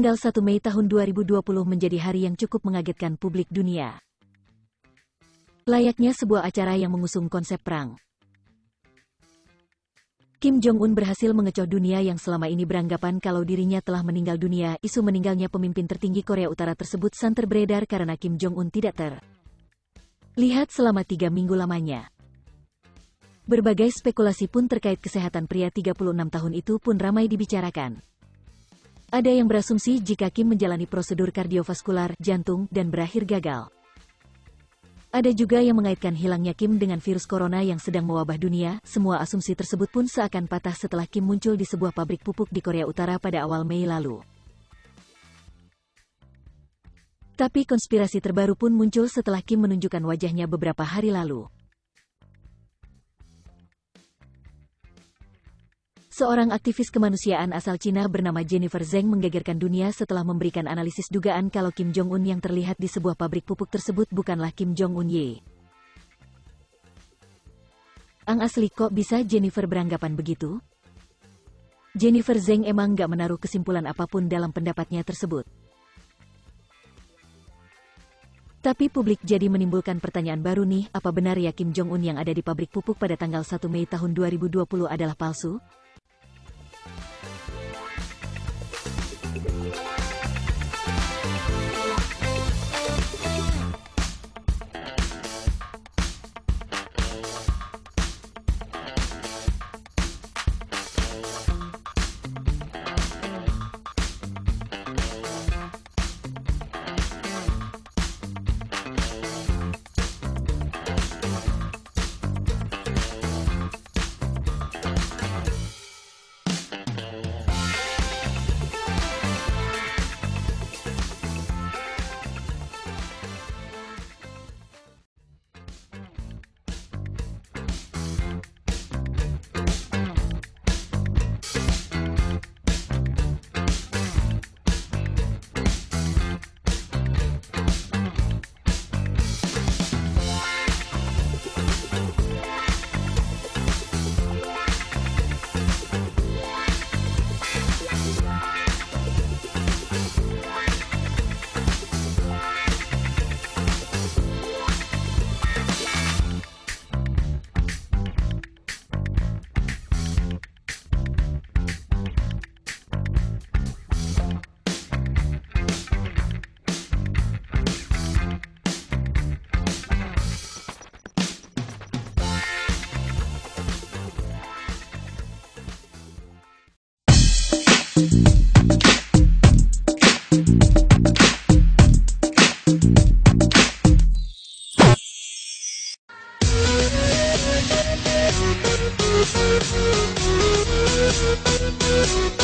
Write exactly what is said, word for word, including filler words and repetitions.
Tanggal satu Mei tahun dua ribu dua puluh menjadi hari yang cukup mengagetkan publik dunia. Layaknya sebuah acara yang mengusung konsep perang, Kim Jong-un berhasil mengecoh dunia yang selama ini beranggapan kalau dirinya telah meninggal dunia. Isu meninggalnya pemimpin tertinggi Korea Utara tersebut santer beredar karena Kim Jong-un tidak terlihat selama tiga minggu lamanya. Berbagai spekulasi pun terkait kesehatan pria tiga puluh enam tahun itu pun ramai dibicarakan. Ada yang berasumsi jika Kim menjalani prosedur kardiovaskular, jantung, dan berakhir gagal. Ada juga yang mengaitkan hilangnya Kim dengan virus corona yang sedang mewabah dunia. Semua asumsi tersebut pun seakan patah setelah Kim muncul di sebuah pabrik pupuk di Korea Utara pada awal Mei lalu. Tapi konspirasi terbaru pun muncul setelah Kim menunjukkan wajahnya beberapa hari lalu. Seorang aktivis kemanusiaan asal Cina bernama Jennifer Zeng menggegerkan dunia setelah memberikan analisis dugaan kalau Kim Jong-un yang terlihat di sebuah pabrik pupuk tersebut bukanlah Kim Jong-un Ye. Ang asli kok bisa Jennifer beranggapan begitu? Jennifer Zeng emang gak menaruh kesimpulan apapun dalam pendapatnya tersebut. Tapi publik jadi menimbulkan pertanyaan baru nih, apa benar ya Kim Jong-un yang ada di pabrik pupuk pada tanggal satu Mei tahun dua ribu dua puluh adalah palsu? We'll be right back.